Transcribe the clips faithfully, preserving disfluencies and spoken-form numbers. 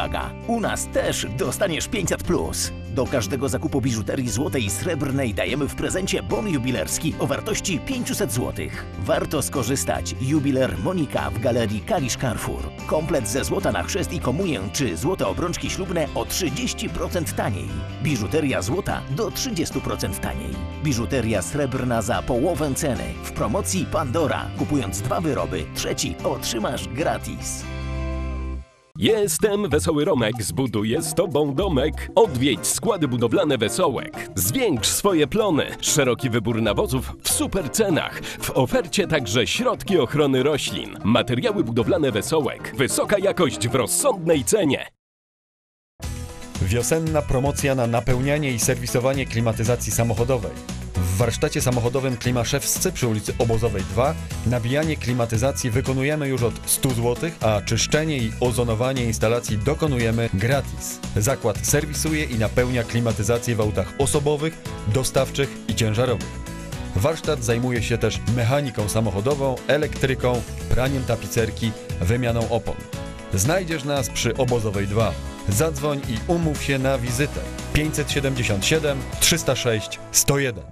uwaga, u nas też dostaniesz pięćset plus. Do każdego zakupu biżuterii złotej i srebrnej dajemy w prezencie bon jubilerski o wartości pięćset złotych. Warto skorzystać. Jubiler Monika w galerii Kalisz Carrefour. Komplet ze złota na chrzest i komunię czy złote obrączki ślubne o trzydzieści procent taniej. Biżuteria złota do trzydziestu procent taniej. Biżuteria srebrna za połowę ceny. W promocji Pandora. Kupując dwa wyroby, trzeci otrzymasz gratis. Jestem Wesoły Romek, zbuduję z Tobą domek. Odwiedź składy budowlane Wesołek. Zwiększ swoje plony. Szeroki wybór nawozów w super cenach. W ofercie także środki ochrony roślin. Materiały budowlane Wesołek. Wysoka jakość w rozsądnej cenie. Wiosenna promocja na napełnianie i serwisowanie klimatyzacji samochodowej. W warsztacie samochodowym Klimaszewscy przy ulicy Obozowej dwa nabijanie klimatyzacji wykonujemy już od stu złotych, a czyszczenie i ozonowanie instalacji dokonujemy gratis. Zakład serwisuje i napełnia klimatyzację w autach osobowych, dostawczych i ciężarowych. Warsztat zajmuje się też mechaniką samochodową, elektryką, praniem tapicerki, wymianą opon. Znajdziesz nas przy Obozowej dwa. Zadzwoń i umów się na wizytę. pięćset siedemdziesiąt siedem trzysta sześć sto jeden.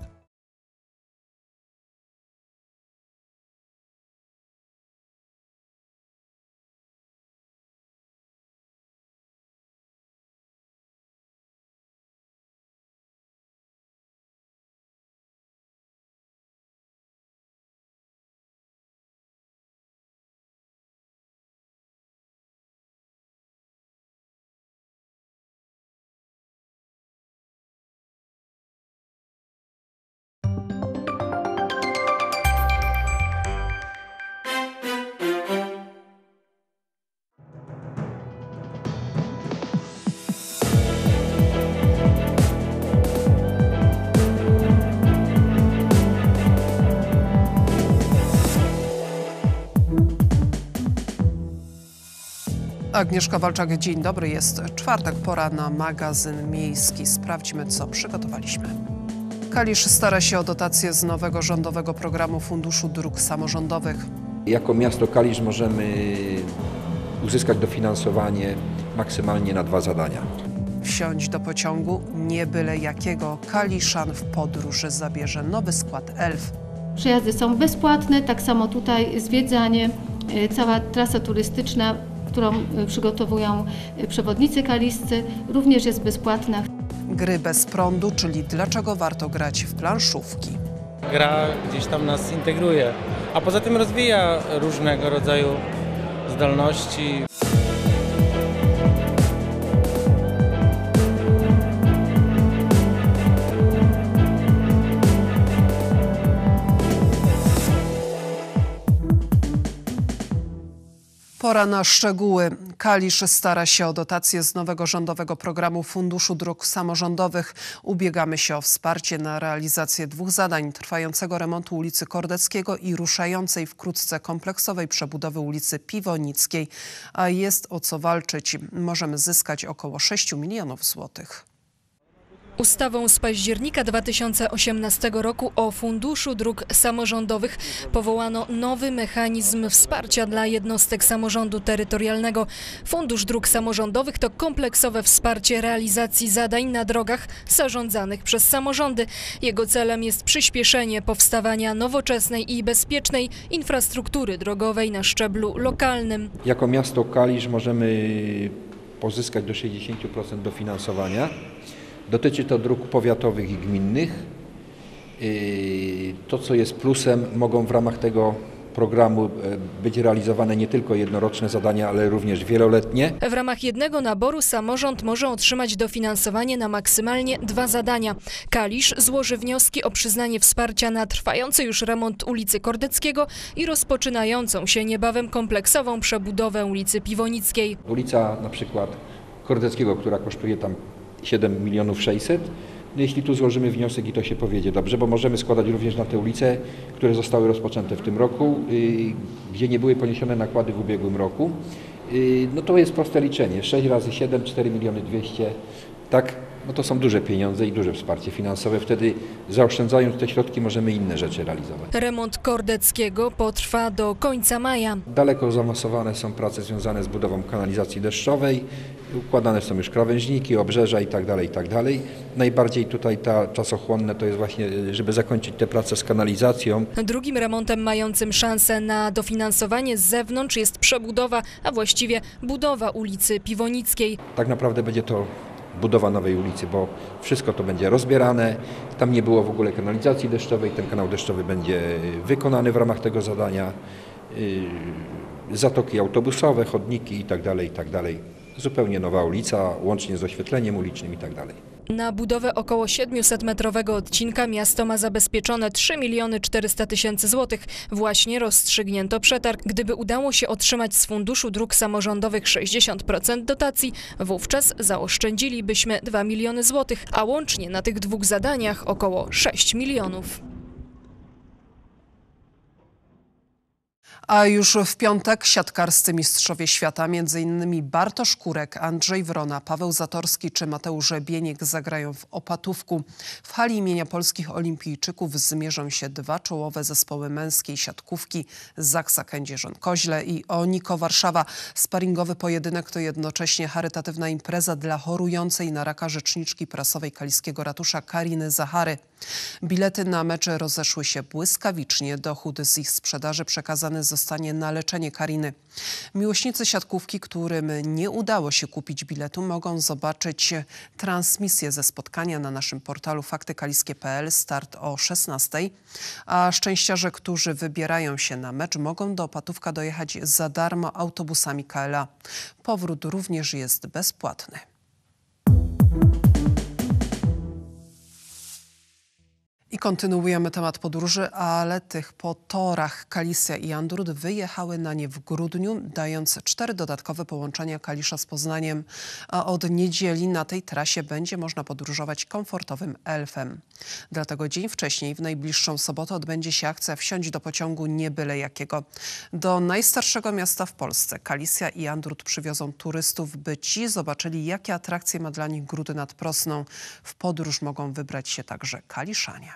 Agnieszka Walczak, dzień dobry. Jest czwartek, pora na magazyn miejski. Sprawdźmy, co przygotowaliśmy. Kalisz stara się o dotacje z nowego rządowego programu Funduszu Dróg Samorządowych. Jako miasto Kalisz możemy uzyskać dofinansowanie maksymalnie na dwa zadania. Wsiąść do pociągu, nie byle jakiego. Kaliszan w podróży zabierze nowy skład Elf. Przejazdy są bezpłatne, tak samo tutaj zwiedzanie, cała trasa turystyczna, którą przygotowują przewodnicy kaliscy, również jest bezpłatna. Gry bez prądu, czyli dlaczego warto grać w planszówki. Gra gdzieś tam nas integruje, a poza tym rozwija różnego rodzaju zdolności. Pora na szczegóły. Kalisz stara się o dotacje z nowego rządowego programu Funduszu Dróg Samorządowych. Ubiegamy się o wsparcie na realizację dwóch zadań: trwającego remontu ulicy Kordeckiego i ruszającej wkrótce kompleksowej przebudowy ulicy Piwonickiej. A jest o co walczyć. Możemy zyskać około sześć milionów złotych. Ustawą z października dwa tysiące osiemnastego roku o Funduszu Dróg Samorządowych powołano nowy mechanizm wsparcia dla jednostek samorządu terytorialnego. Fundusz Dróg Samorządowych to kompleksowe wsparcie realizacji zadań na drogach zarządzanych przez samorządy. Jego celem jest przyspieszenie powstawania nowoczesnej i bezpiecznej infrastruktury drogowej na szczeblu lokalnym. Jako miasto Kalisz możemy pozyskać do sześćdziesięciu procent dofinansowania. Dotyczy to dróg powiatowych i gminnych. To, co jest plusem, mogą w ramach tego programu być realizowane nie tylko jednoroczne zadania, ale również wieloletnie. W ramach jednego naboru samorząd może otrzymać dofinansowanie na maksymalnie dwa zadania. Kalisz złoży wnioski o przyznanie wsparcia na trwający już remont ulicy Kordeckiego i rozpoczynającą się niebawem kompleksową przebudowę ulicy Piwonickiej. Ulica na przykład Kordeckiego, która kosztuje tam siedem milionów sześćset. No jeśli tu złożymy wniosek i to się powiedzie dobrze, bo możemy składać również na te ulice, które zostały rozpoczęte w tym roku, yy, gdzie nie były poniesione nakłady w ubiegłym roku. Yy, no to jest proste liczenie. sześć razy siedem, cztery miliony dwieście. Tak, no to są duże pieniądze i duże wsparcie finansowe. Wtedy zaoszczędzając te środki możemy inne rzeczy realizować. Remont Kordeckiego potrwa do końca maja. Daleko zaawansowane są prace związane z budową kanalizacji deszczowej. Układane są już krawężniki, obrzeża i tak dalej, i tak dalej. Najbardziej tutaj ta czasochłonne to jest właśnie, żeby zakończyć te prace z kanalizacją. Drugim remontem mającym szansę na dofinansowanie z zewnątrz jest przebudowa, a właściwie budowa ulicy Piwonickiej. Tak naprawdę będzie to budowa nowej ulicy, bo wszystko to będzie rozbierane. Tam nie było w ogóle kanalizacji deszczowej, ten kanał deszczowy będzie wykonany w ramach tego zadania. Zatoki autobusowe, chodniki i tak dalej, i tak dalej. Zupełnie nowa ulica, łącznie z oświetleniem ulicznym i tak dalej. Na budowę około siedmiosetmetrowego odcinka miasto ma zabezpieczone trzy miliony czterysta tysięcy złotych. Właśnie rozstrzygnięto przetarg. Gdyby udało się otrzymać z Funduszu Dróg Samorządowych sześćdziesiąt procent dotacji, wówczas zaoszczędzilibyśmy dwa miliony złotych, a łącznie na tych dwóch zadaniach około sześć milionów. A już w piątek siatkarscy mistrzowie świata, między innymi Bartosz Kurek, Andrzej Wrona, Paweł Zatorski czy Mateusz Bieniek zagrają w Opatówku. W hali imienia polskich olimpijczyków zmierzą się dwa czołowe zespoły męskiej siatkówki, Zaksa Kędzierzyn-Koźle i Oniko Warszawa. Sparingowy pojedynek to jednocześnie charytatywna impreza dla chorującej na raka rzeczniczki prasowej kaliskiego ratusza Kariny Zachary. Bilety na mecze rozeszły się błyskawicznie. Dochód z ich sprzedaży przekazany zostanie na leczenie Kariny. Miłośnicy siatkówki, którym nie udało się kupić biletu, mogą zobaczyć transmisję ze spotkania na naszym portalu fakty kaliskie kropka p l. Start o szesnastej. A szczęściarze, którzy wybierają się na mecz, mogą do Opatówka dojechać za darmo autobusami K L A. Powrót również jest bezpłatny. I kontynuujemy temat podróży, ale tych po torach Kalisja i Andrut wyjechały na nie w grudniu, dając cztery dodatkowe połączenia Kalisza z Poznaniem, a od niedzieli na tej trasie będzie można podróżować komfortowym Elfem. Dlatego dzień wcześniej, w najbliższą sobotę, odbędzie się akcja Wsiądź do pociągu nie byle jakiego. Do najstarszego miasta w Polsce Kalisja i Andrut przywiozą turystów, by ci zobaczyli, jakie atrakcje ma dla nich Grudy nad Prosną. W podróż mogą wybrać się także Kaliszanie.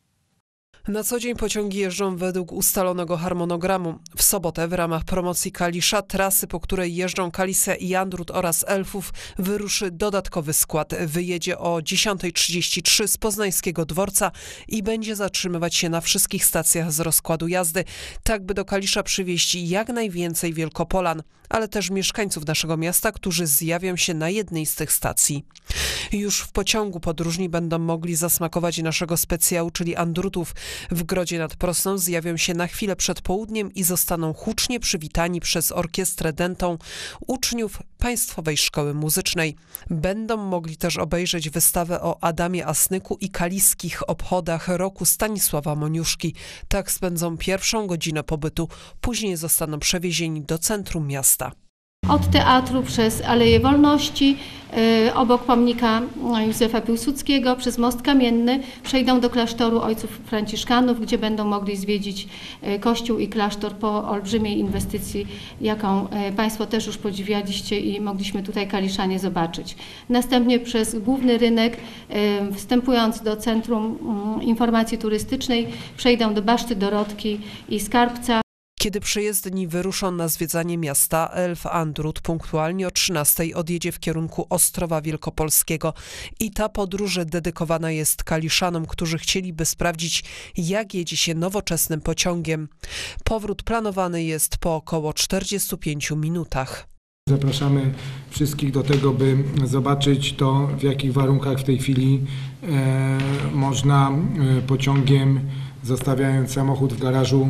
Na co dzień pociągi jeżdżą według ustalonego harmonogramu. W sobotę w ramach promocji Kalisza trasy, po której jeżdżą Kalisja i Andrut oraz Elfów, wyruszy dodatkowy skład. Wyjedzie o dziesiąta trzydzieści trzy z poznańskiego dworca i będzie zatrzymywać się na wszystkich stacjach z rozkładu jazdy, tak by do Kalisza przywieźć jak najwięcej Wielkopolan, ale też mieszkańców naszego miasta, którzy zjawią się na jednej z tych stacji. Już w pociągu podróżni będą mogli zasmakować naszego specjału, czyli Andrutów. W Grodzie nad Prosną zjawią się na chwilę przed południem i zostaną hucznie przywitani przez orkiestrę dętą uczniów Państwowej Szkoły Muzycznej. Będą mogli też obejrzeć wystawę o Adamie Asnyku i kaliskich obchodach roku Stanisława Moniuszki. Tak spędzą pierwszą godzinę pobytu. Później zostaną przewiezieni do centrum miasta. Od teatru przez Aleję Wolności, yy, obok pomnika Józefa Piłsudskiego, przez Most Kamienny przejdą do klasztoru ojców franciszkanów, gdzie będą mogli zwiedzić yy, kościół i klasztor po olbrzymiej inwestycji, jaką yy, Państwo też już podziwialiście i mogliśmy tutaj Kaliszanie zobaczyć. Następnie przez główny rynek, yy, wstępując do Centrum yy, Informacji Turystycznej, przejdą do Baszty Dorotki i Skarbca. Kiedy przyjezdni wyruszą na zwiedzanie miasta, Elf Andrut punktualnie o trzynastej odjedzie w kierunku Ostrowa Wielkopolskiego i ta podróż dedykowana jest Kaliszanom, którzy chcieliby sprawdzić, jak jedzie się nowoczesnym pociągiem. Powrót planowany jest po około czterdziestu pięciu minutach. Zapraszamy wszystkich do tego, by zobaczyć to, w jakich warunkach w tej chwili e, można e, pociągiem, zostawiając samochód w garażu,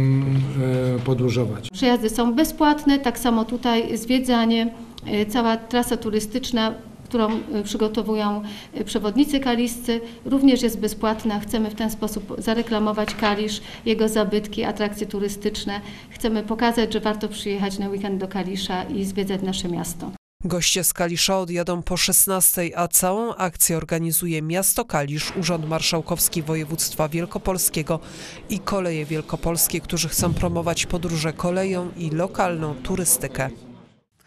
e, podróżować. Przejazdy są bezpłatne, tak samo tutaj zwiedzanie, e, cała trasa turystyczna, którą przygotowują przewodnicy kaliscy, również jest bezpłatna. Chcemy w ten sposób zareklamować Kalisz, jego zabytki, atrakcje turystyczne. Chcemy pokazać, że warto przyjechać na weekend do Kalisza i zwiedzać nasze miasto. Goście z Kalisza odjadą po szesnastej, a całą akcję organizuje miasto Kalisz, Urząd Marszałkowski Województwa Wielkopolskiego i Koleje Wielkopolskie, którzy chcą promować podróże koleją i lokalną turystykę.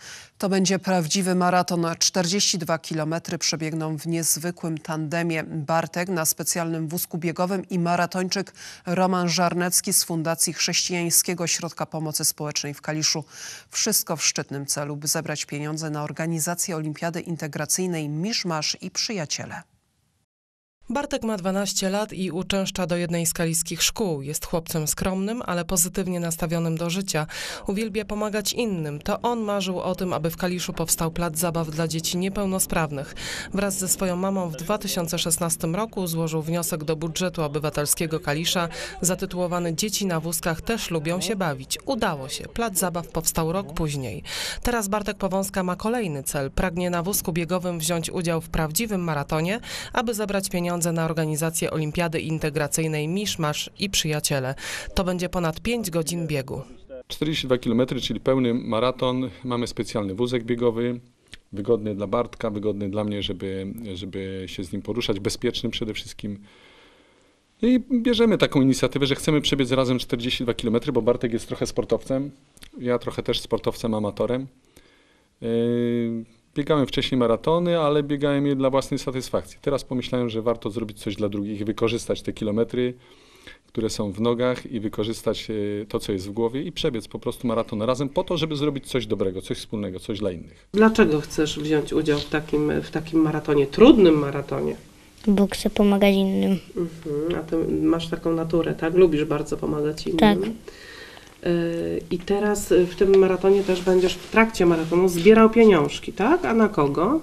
To będzie prawdziwy maraton. czterdzieści dwa kilometry przebiegną w niezwykłym tandemie Bartek na specjalnym wózku biegowym i maratończyk Roman Żarnecki z Fundacji Chrześcijańskiego Ośrodka Pomocy Społecznej w Kaliszu. Wszystko w szczytnym celu, by zebrać pieniądze na organizację Olimpiady Integracyjnej Miszmasz i Przyjaciele. Bartek ma dwanaście lat i uczęszcza do jednej z kaliskich szkół. Jest chłopcem skromnym, ale pozytywnie nastawionym do życia. Uwielbia pomagać innym. To on marzył o tym, aby w Kaliszu powstał plac zabaw dla dzieci niepełnosprawnych. Wraz ze swoją mamą w dwa tysiące szesnastym roku złożył wniosek do budżetu obywatelskiego Kalisza zatytułowany „Dzieci na wózkach też lubią się bawić”. Udało się. Plac zabaw powstał rok później. Teraz Bartek Powązka ma kolejny cel. Pragnie na wózku biegowym wziąć udział w prawdziwym maratonie, aby zebrać pieniądze na organizację Olimpiady Integracyjnej Miszmasz i Przyjaciele. To będzie ponad pięć godzin biegu. czterdzieści dwa kilometry, czyli pełny maraton. Mamy specjalny wózek biegowy, wygodny dla Bartka, wygodny dla mnie, żeby, żeby się z nim poruszać, bezpieczny przede wszystkim. I bierzemy taką inicjatywę, że chcemy przebiec razem czterdzieści dwa kilometry, bo Bartek jest trochę sportowcem, ja trochę też sportowcem, amatorem. Yy, Biegałem wcześniej maratony, ale biegałem je dla własnej satysfakcji. Teraz pomyślałem, że warto zrobić coś dla drugich, wykorzystać te kilometry, które są w nogach i wykorzystać to, co jest w głowie i przebiec po prostu maraton razem po to, żeby zrobić coś dobrego, coś wspólnego, coś dla innych. Dlaczego chcesz wziąć udział w takim, w takim maratonie, trudnym maratonie? Bo chcę pomagać innym. Mhm. A ty masz taką naturę, tak? Lubisz bardzo pomagać innym. Tak. I teraz w tym maratonie też będziesz w trakcie maratonu zbierał pieniążki, tak? A na kogo?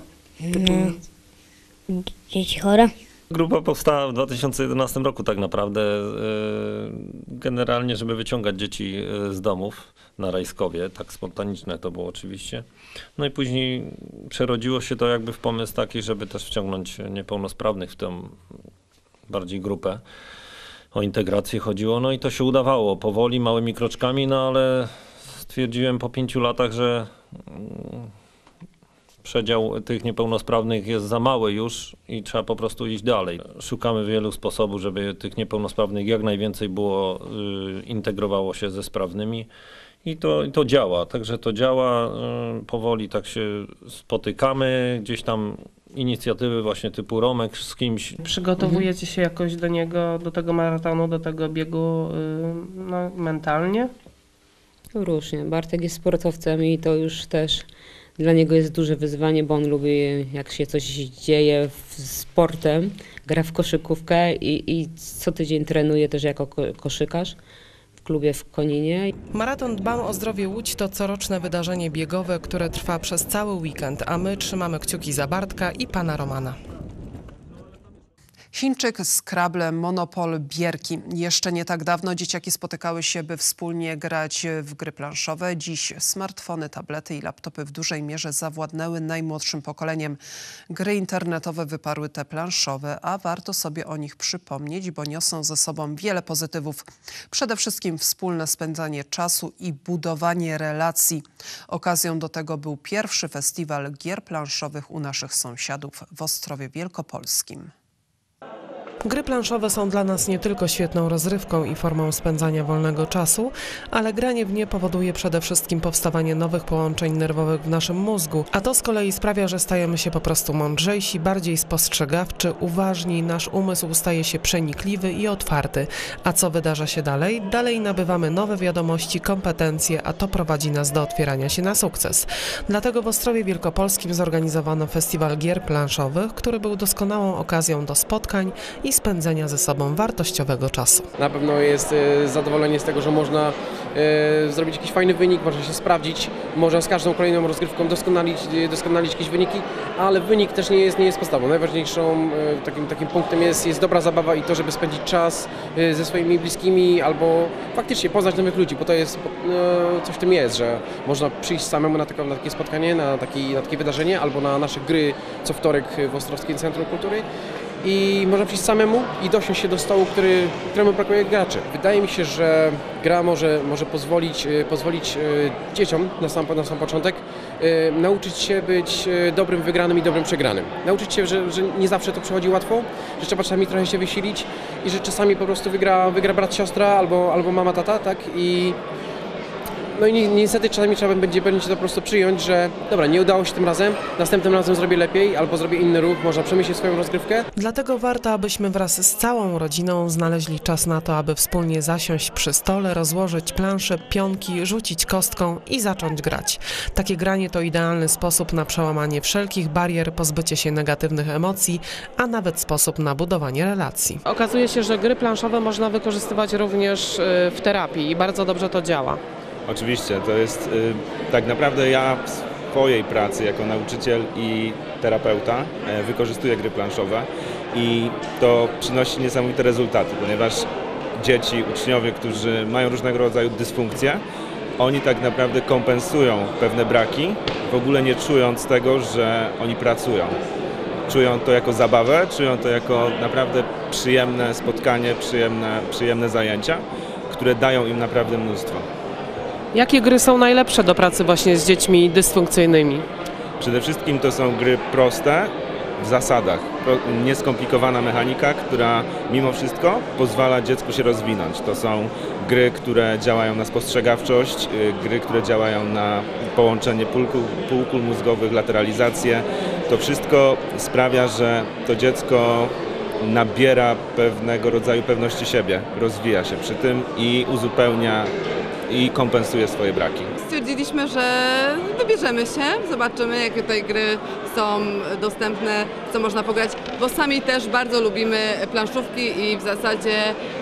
No, dzieci chore. Grupa powstała w dwa tysiące jedenastym roku tak naprawdę, generalnie żeby wyciągać dzieci z domów na Rajskowie, tak spontaniczne to było oczywiście. No i później przerodziło się to jakby w pomysł taki, żeby też wciągnąć niepełnosprawnych w tę bardziej grupę. O integrację chodziło, no i to się udawało powoli, małymi kroczkami, no ale stwierdziłem po pięciu latach, że przedział tych niepełnosprawnych jest za mały już i trzeba po prostu iść dalej. Szukamy wielu sposobów, żeby tych niepełnosprawnych jak najwięcej było, y, integrowało się ze sprawnymi i to, i to działa, także to działa, y, powoli tak się spotykamy, gdzieś tam inicjatywy właśnie typu Romek z kimś. Przygotowujecie się jakoś do niego, do tego maratonu, do tego biegu no, mentalnie? Różnie. Bartek jest sportowcem i to już też dla niego jest duże wyzwanie, bo on lubi, jak się coś dzieje z sportem, gra w koszykówkę i, i co tydzień trenuje też jako koszykarz w klubie w Koninie. Maraton Dbam o zdrowie Łódź to coroczne wydarzenie biegowe, które trwa przez cały weekend, a my trzymamy kciuki za Bartka i pana Romana. Chińczyk, Scrabble, Monopol, Bierki. Jeszcze nie tak dawno dzieciaki spotykały się, by wspólnie grać w gry planszowe. Dziś smartfony, tablety i laptopy w dużej mierze zawładnęły najmłodszym pokoleniem. Gry internetowe wyparły te planszowe, a warto sobie o nich przypomnieć, bo niosą ze sobą wiele pozytywów. Przede wszystkim wspólne spędzanie czasu i budowanie relacji. Okazją do tego był pierwszy festiwal gier planszowych u naszych sąsiadów w Ostrowie Wielkopolskim. Gry planszowe są dla nas nie tylko świetną rozrywką i formą spędzania wolnego czasu, ale granie w nie powoduje przede wszystkim powstawanie nowych połączeń nerwowych w naszym mózgu, a to z kolei sprawia, że stajemy się po prostu mądrzejsi, bardziej spostrzegawczy, uważni, nasz umysł staje się przenikliwy i otwarty. A co wydarza się dalej? Dalej nabywamy nowe wiadomości, kompetencje, a to prowadzi nas do otwierania się na sukces. Dlatego w Ostrowie Wielkopolskim zorganizowano festiwal gier planszowych, który był doskonałą okazją do spotkań i spędzenia ze sobą wartościowego czasu. Na pewno jest e, zadowolenie z tego, że można e, zrobić jakiś fajny wynik, można się sprawdzić, można z każdą kolejną rozgrywką doskonalić, doskonalić jakieś wyniki, ale wynik też nie jest, nie jest podstawą. Najważniejszą e, takim, takim punktem jest, jest dobra zabawa i to, żeby spędzić czas e, ze swoimi bliskimi albo faktycznie poznać nowych ludzi, bo to jest, e, coś w tym jest, że można przyjść samemu na, tako, na takie spotkanie, na, taki, na takie wydarzenie albo na nasze gry co wtorek w Ostrowskim Centrum Kultury. I można przyjść samemu i dosiąść się do stołu, który, któremu brakuje graczy. Wydaje mi się, że gra może, może pozwolić, pozwolić dzieciom na sam, na sam początek nauczyć się być dobrym wygranym i dobrym przegranym. Nauczyć się, że, że nie zawsze to przychodzi łatwo, że trzeba czasami trochę się wysilić i że czasami po prostu wygra, wygra brat, siostra albo, albo mama, tata, tak? I No i ni niestety czasami trzeba będzie, będzie to po prostu przyjąć, że dobra, nie udało się tym razem, następnym razem zrobię lepiej albo zrobię inny ruch, można przemyśleć swoją rozgrywkę. Dlatego warto, abyśmy wraz z całą rodziną znaleźli czas na to, aby wspólnie zasiąść przy stole, rozłożyć plansze, pionki, rzucić kostką i zacząć grać. Takie granie to idealny sposób na przełamanie wszelkich barier, pozbycie się negatywnych emocji, a nawet sposób na budowanie relacji. Okazuje się, że gry planszowe można wykorzystywać również w terapii i bardzo dobrze to działa. Oczywiście, to jest y, tak naprawdę ja w swojej pracy jako nauczyciel i terapeuta y, wykorzystuję gry planszowe i to przynosi niesamowite rezultaty, ponieważ dzieci, uczniowie, którzy mają różnego rodzaju dysfunkcje, oni tak naprawdę kompensują pewne braki, w ogóle nie czując tego, że oni pracują. Czują to jako zabawę, czują to jako naprawdę przyjemne spotkanie, przyjemne, przyjemne zajęcia, które dają im naprawdę mnóstwo. Jakie gry są najlepsze do pracy właśnie z dziećmi dysfunkcyjnymi? Przede wszystkim to są gry proste w zasadach, nieskomplikowana mechanika, która mimo wszystko pozwala dziecku się rozwinąć. To są gry, które działają na spostrzegawczość, gry, które działają na połączenie półkul, półkul mózgowych, lateralizację. To wszystko sprawia, że to dziecko nabiera pewnego rodzaju pewności siebie, rozwija się przy tym i uzupełnia i kompensuje swoje braki. Stwierdziliśmy, że wybierzemy się, zobaczymy, jakie tutaj gry są dostępne, co można pograć, bo sami też bardzo lubimy planszówki i w zasadzie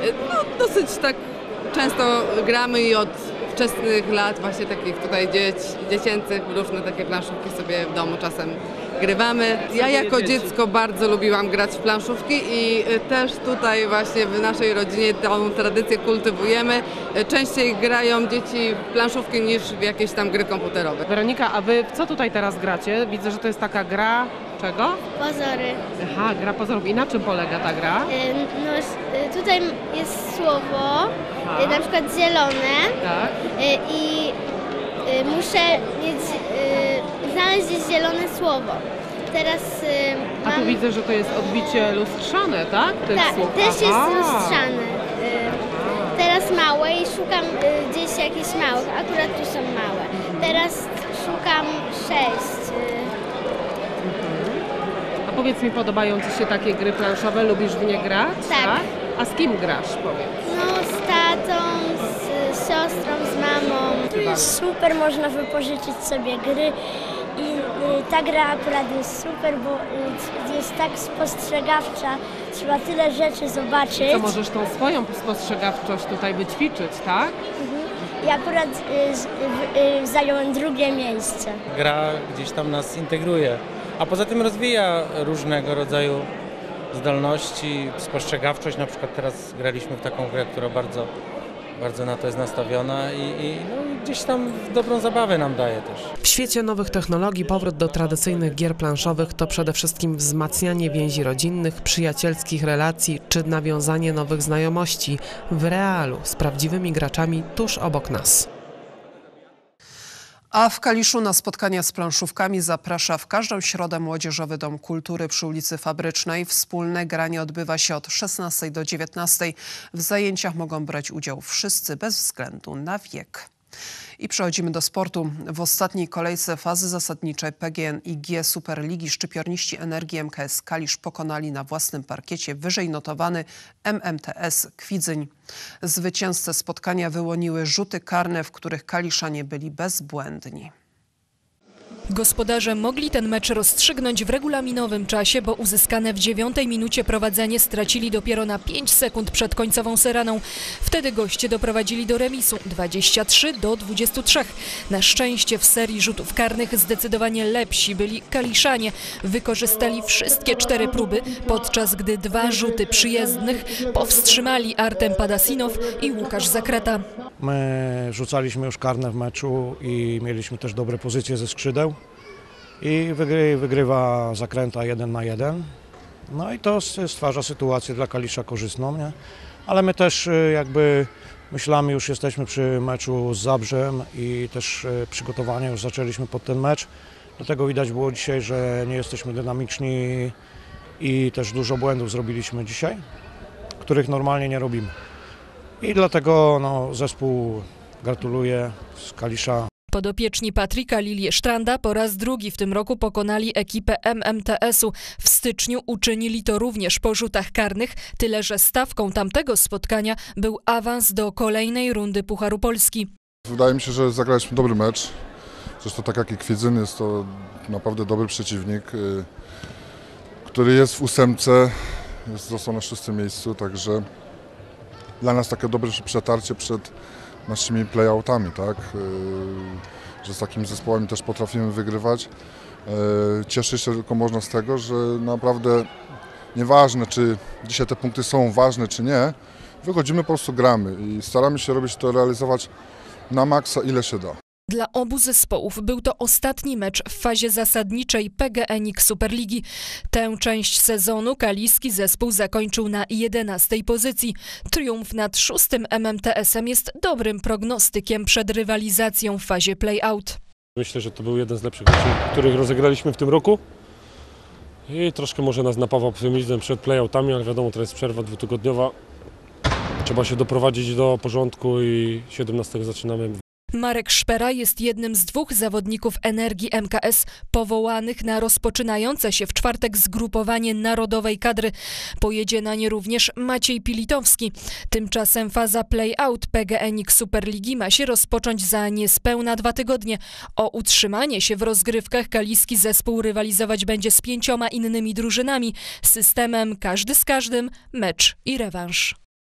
no, dosyć tak często gramy i od wczesnych lat właśnie takich tutaj dzieci, dziecięcych, różne takie planszówki sobie w domu czasem grywamy. Ja jako dziecko bardzo lubiłam grać w planszówki i też tutaj właśnie w naszej rodzinie tą tradycję kultywujemy. Częściej grają dzieci w planszówki niż w jakieś tam gry komputerowe. Weronika, a wy w co tutaj teraz gracie? Widzę, że to jest taka gra czego? Pozory. Aha, gra pozorów. I na czym polega ta gra? No, tutaj jest słowo, Aha. na przykład zielone tak. i muszę mieć, znaleźć zielone słowo. Teraz mam... A tu widzę, że to jest odbicie lustrzane, tak? Tych tak, słów. też Aha. jest lustrzane. Teraz małe i szukam gdzieś jakichś małych, akurat tu są małe. Teraz szukam sześć. A powiedz mi, podobają Ci się takie gry planszowe? Lubisz w nie grać? Tak. tak? A z kim grasz, powiedz? No z tatą, z, z siostrą, z mamą. Tu jest super, można wypożyczyć sobie gry i y, ta gra akurat jest super, bo y, jest tak spostrzegawcza, trzeba tyle rzeczy zobaczyć. To możesz tą swoją spostrzegawczość tutaj wyćwiczyć, tak? Mhm. I akurat y, y, zająłem drugie miejsce. Gra gdzieś tam nas integruje, a poza tym rozwija różnego rodzaju zdolności, spostrzegawczość. Na przykład teraz graliśmy w taką grę, która bardzo, bardzo na to jest nastawiona i, i no, gdzieś tam dobrą zabawę nam daje też. W świecie nowych technologii powrót do tradycyjnych gier planszowych to przede wszystkim wzmacnianie więzi rodzinnych, przyjacielskich relacji czy nawiązanie nowych znajomości w realu z prawdziwymi graczami tuż obok nas. A w Kaliszu na spotkania z planszówkami zaprasza w każdą środę Młodzieżowy Dom Kultury przy ulicy Fabrycznej. Wspólne granie odbywa się od szesnastej do dziewiętnastej. W zajęciach mogą brać udział wszyscy bez względu na wiek. I przechodzimy do sportu. W ostatniej kolejce fazy zasadniczej P G N I G Superligi szczypiorniści Energii M K S Kalisz pokonali na własnym parkiecie wyżej notowany M M T S Kwidzyń. Zwycięzcę spotkania wyłoniły rzuty karne, w których Kaliszanie byli bezbłędni. Gospodarze mogli ten mecz rozstrzygnąć w regulaminowym czasie, bo uzyskane w dziewiątej minucie prowadzenie stracili dopiero na pięć sekund przed końcową syreną. Wtedy goście doprowadzili do remisu dwadzieścia trzy do dwudziestu trzech. Na szczęście w serii rzutów karnych zdecydowanie lepsi byli Kaliszanie. Wykorzystali wszystkie cztery próby, podczas gdy dwa rzuty przyjezdnych powstrzymali Artem Padasinow i Łukasz Zakreta. My rzucaliśmy już karne w meczu i mieliśmy też dobre pozycje ze skrzydeł. I wygry, wygrywa Zakręta jeden na jeden. No i to stwarza sytuację dla Kalisza korzystną, nie? Ale my też jakby myślami już jesteśmy przy meczu z Zabrzem i też przygotowania już zaczęliśmy pod ten mecz. Dlatego widać było dzisiaj, że nie jesteśmy dynamiczni i też dużo błędów zrobiliśmy dzisiaj, których normalnie nie robimy. I dlatego no, zespół Gratuluję z Kalisza. Podopieczni Patryka Lilie-Sztranda po raz drugi w tym roku pokonali ekipę M M T S-u. W styczniu uczynili to również po rzutach karnych, tyle że stawką tamtego spotkania był awans do kolejnej rundy Pucharu Polski. Wydaje mi się, że zagraliśmy dobry mecz. Zresztą tak jak i Kwidzyn, jest to naprawdę dobry przeciwnik, który jest w ósemce, jest, został na szóstym miejscu, także dla nas takie dobre przetarcie przed naszymi playoutami, tak? Że z takimi zespołami też potrafimy wygrywać. Cieszę się tylko można z tego, że naprawdę nieważne, czy dzisiaj te punkty są ważne, czy nie, wychodzimy, po prostu gramy i staramy się robić to, realizować na maksa, ile się da. Dla obu zespołów był to ostatni mecz w fazie zasadniczej P G N X Superligi. Tę część sezonu kaliski zespół zakończył na jedenastej pozycji. Triumf nad szóstym M M T S-em jest dobrym prognostykiem przed rywalizacją w fazie play-out. Myślę, że to był jeden z lepszych meczów, których rozegraliśmy w tym roku. I troszkę może nas napawał optymizmem przed play-outami, ale wiadomo, teraz jest przerwa dwutygodniowa. Trzeba się doprowadzić do porządku i siedemnastego zaczynamy. Marek Szpera jest jednym z dwóch zawodników Energii M K S powołanych na rozpoczynające się w czwartek zgrupowanie narodowej kadry. Pojedzie na nie również Maciej Pilitowski. Tymczasem faza play-out P G N X Superligi ma się rozpocząć za niespełna dwa tygodnie. O utrzymanie się w rozgrywkach kaliski zespół rywalizować będzie z pięcioma innymi drużynami. Systemem każdy z każdym, mecz i rewanż.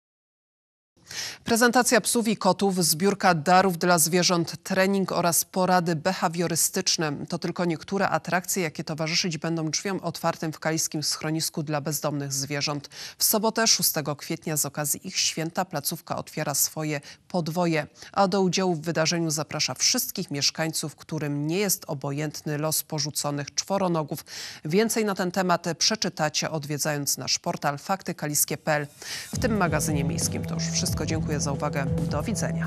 Prezentacja psów i kotów, zbiórka darów dla zwierząt, trening oraz porady behawiorystyczne to tylko niektóre atrakcje, jakie towarzyszyć będą drzwiom otwartym w kaliskim schronisku dla bezdomnych zwierząt. W sobotę szóstego kwietnia z okazji ich święta placówka otwiera swoje podwoje, a do udziału w wydarzeniu zaprasza wszystkich mieszkańców, którym nie jest obojętny los porzuconych czworonogów. Więcej na ten temat przeczytacie, odwiedzając nasz portal fakty kaliskie kropka p l. W tym magazynie miejskim to już wszystko. Dziękuję za uwagę. Do widzenia.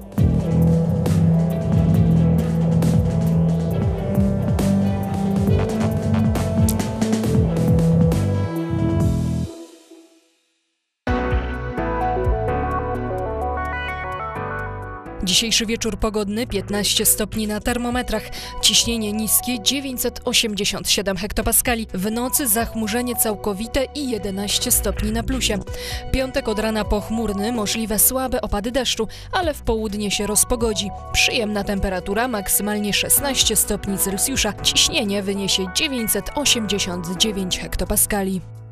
Dzisiejszy wieczór pogodny, piętnaście stopni na termometrach, ciśnienie niskie dziewięćset osiemdziesiąt siedem hektopaskali, w nocy zachmurzenie całkowite i jedenaście stopni na plusie. Piątek od rana pochmurny, możliwe słabe opady deszczu, ale w południe się rozpogodzi. Przyjemna temperatura, maksymalnie szesnaście stopni Celsjusza, ciśnienie wyniesie dziewięćset osiemdziesiąt dziewięć hektopaskali.